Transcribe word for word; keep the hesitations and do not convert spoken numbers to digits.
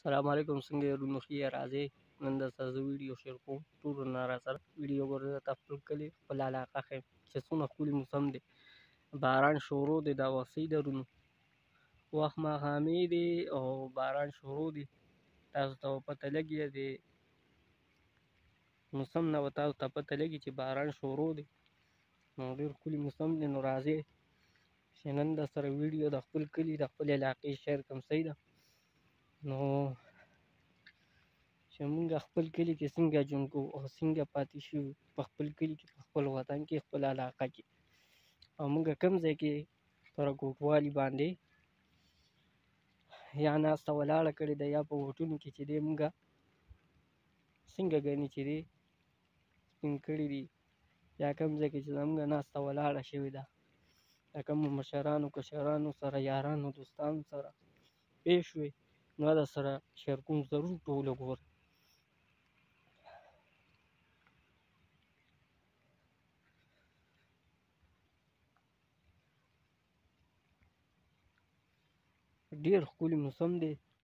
السلام علیکم څنګه یې ورونو ښه یې راځئ نن درته زه ویډیو شیر کوم ټولو نه راسره ویډیو ګورئ درته خپل کلي خپل علاقه ښیم چې څومره ښکلي موسم دی باران شروع دی دا وسۍ ده ورونو وخت ماښامي دی او باران شروع دی تاسو ته به پته لګي د موسم نه به تاسو ته پته لګي چې باران شروع دی نو ډېر ښکلي موسم دی نو راځئ چې نن درسره ویډیو د خپل کلي د خپلې علاقې شیر کړم صحیح ده نو چې موږ خپل کلي کې څنګه ژوند کوو او څنګه پاتې شو په خپل کلي کې په خپل وطن کې خپل علاقه کې او موږ کوم ځای کې پر کوټوالي باندې یا ناسته ولاړه کړې ده یا په هوټلو کې چې دی موږ څنګه ګڼي چې دی سپین کړي دي یا کوم ځای کې چې زموږ ناسته ولاړه شوې ده د کومو مشرانو کشرانو سره یارانو دوستانو سره پیښ وي نو در سره شیر کوم ضرور ټول وګورئ ډېر ښکلي موسم دی